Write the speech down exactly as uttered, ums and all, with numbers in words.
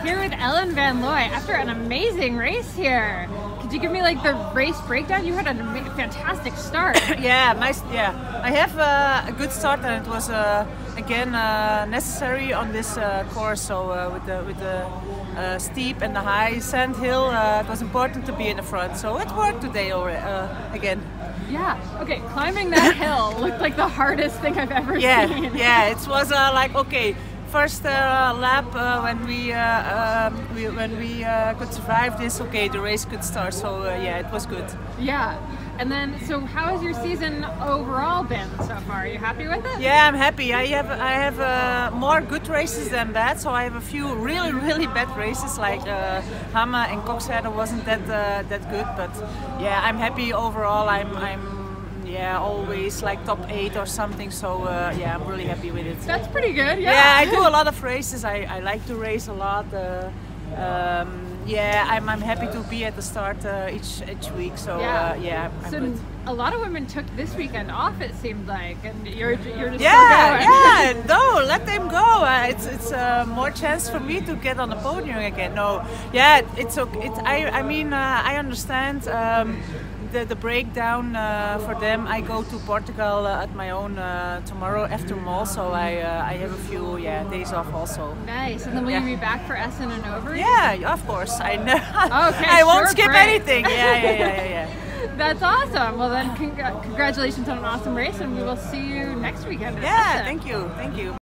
here with Ellen Van Looy after an amazing race here. Could you give me like the race breakdown? You had a fantastic start. yeah, my yeah. I have uh, a good start, and it was uh, again uh, necessary on this uh, course. So uh, with the with the uh, steep and the high sand hill, uh, it was important to be in the front. So it worked today already uh, again. Yeah. Okay. Climbing that hill looked like the hardest thing I've ever yeah, seen. Yeah. It was uh, like okay. First uh, lap uh, when we, uh, um, we when we uh, could survive this, okay, the race could start. So uh, yeah, it was good. Yeah, and then so how has your season overall been so far? Are you happy with it? Yeah, I'm happy. I have I have uh, more good races than bad. So I have a few really really bad races like uh, Hamma and Koksijde wasn't that uh, that good, but yeah, I'm happy overall. I'm I'm. Yeah, always like top eight or something. So uh, yeah, I'm really happy with it. That's pretty good. Yeah. Yeah, I do a lot of races. I, I like to race a lot. Uh, um, yeah, I'm, I'm happy to be at the start uh, each each week. So yeah, uh, yeah I'm so good. A lot of women took this weekend off. It seemed like, and you're you're just yeah still going. yeah no, let them go. Uh, it's it's uh, more chance for me to get on the podium again. No, yeah, it's okay. It's I I mean uh, I understand. Um, The, the breakdown uh, for them. I go to Portugal uh, at my own uh, tomorrow after Mall, so I uh, I have a few yeah days off also. Nice, and then will yeah. you be back for Essen and over? Yeah, of course. I know. Okay, I won't sure, skip great. anything. Yeah, yeah, yeah, yeah. yeah. That's awesome. Well then, congr congratulations on an awesome race, and we will see you next weekend. Yeah, thank you, thank you.